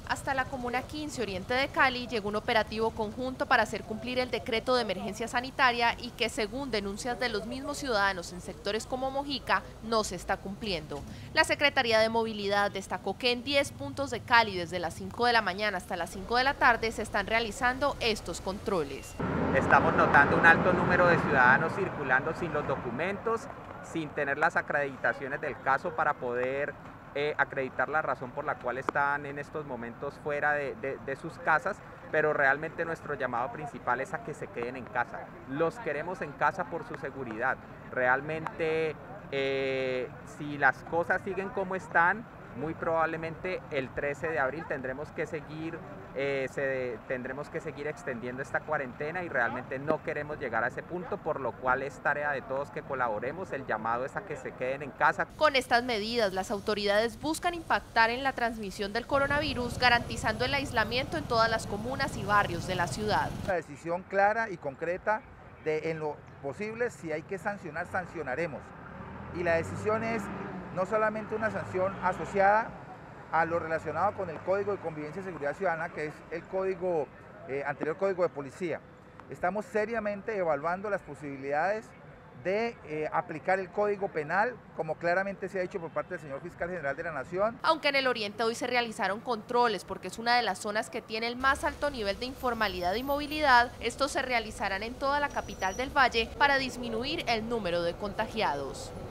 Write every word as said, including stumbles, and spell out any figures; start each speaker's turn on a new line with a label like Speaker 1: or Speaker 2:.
Speaker 1: Hasta la Comuna quince Oriente de Cali llegó un operativo conjunto para hacer cumplir el decreto de emergencia sanitaria y que, según denuncias de los mismos ciudadanos en sectores como Mojica, no se está cumpliendo. La Secretaría de Movilidad destacó que en diez puntos de Cali, desde las cinco de la mañana hasta las cinco de la tarde, se están realizando estos controles.
Speaker 2: Estamos notando un alto número de ciudadanos circulando sin los documentos, sin tener las acreditaciones del caso para poder Eh, acreditar la razón por la cual están en estos momentos fuera de, de, de sus casas, pero realmente nuestro llamado principal es a que se queden en casa. Los queremos en casa por su seguridad. Realmente, eh, si las cosas siguen como están, muy probablemente el trece de abril tendremos que seguir eh, se, tendremos que seguir extendiendo esta cuarentena y realmente no queremos llegar a ese punto, por lo cual es tarea de todos que colaboremos. El llamado es a que se queden en casa.
Speaker 1: Con estas medidas, las autoridades buscan impactar en la transmisión del coronavirus, garantizando el aislamiento en todas las comunas y barrios de la ciudad.
Speaker 3: Una decisión clara y concreta de, en lo posible, si hay que sancionar, sancionaremos. Y la decisión es no solamente una sanción asociada a lo relacionado con el Código de Convivencia y Seguridad Ciudadana, que es el código, eh, anterior Código de Policía. Estamos seriamente evaluando las posibilidades de eh, aplicar el Código Penal, como claramente se ha dicho por parte del señor Fiscal General de la Nación.
Speaker 1: Aunque en el Oriente hoy se realizaron controles, porque es una de las zonas que tiene el más alto nivel de informalidad y movilidad, estos se realizarán en toda la capital del Valle para disminuir el número de contagiados.